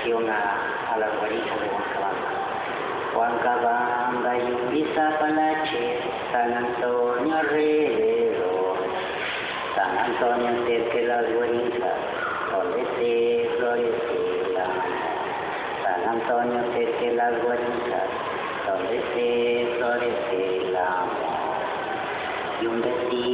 canción a las guaritas de Huancabamba. Huancabamba, Yumbiza, Palache, San Antonio alrededor, San Antonio cerca de las guaritas, donde se florece el amor. San Antonio cerca de las guaritas, donde se florece el amor. Y un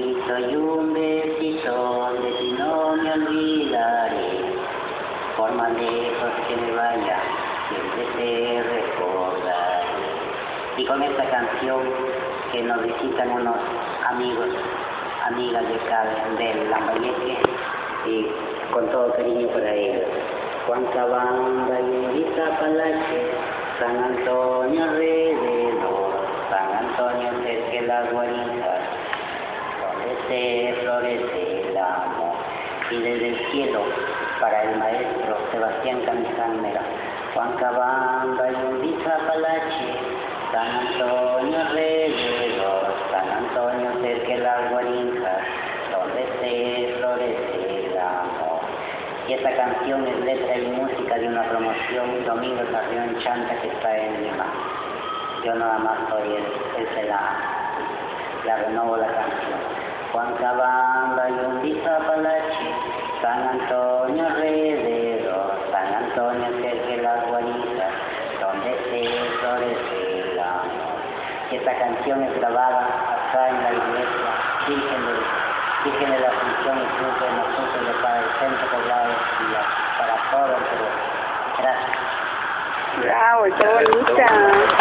besito de ti no me olvidaré, por más lejos que me vaya, siempre te recordaré. Y con esta canción que nos visitan unos amigos, amigas de acá del Lambayeque, y con todo cariño para ellos. Huancabamba, Yumbiza, Palache, San Antonio alrededor, San Antonio cerca de las guaritas, donde se florece el amor. Y desde el cielo, para el maestro Sebastián Camisámera, Huancabamba, Yumbiza, Palache, San Antonio alrededor, San Antonio cerca de las guaritas, donde se florece el amor. Y esta canción es letra y música de una promoción Domingo Carrión Chanta que está en Lima. Yo nada más soy el que la renovo la canción. Huancabamba, Yumbiza, Palache, San Antonio alrededor, San Antonio cerca de las guaritas, donde se florece el amor. Y esta canción es grabada acá en la iglesia Virgen de la Asunción y Cruz de nosotros para el centro poblado de Chile, para todo el Perú. Gracias. Bravo, qué bonita.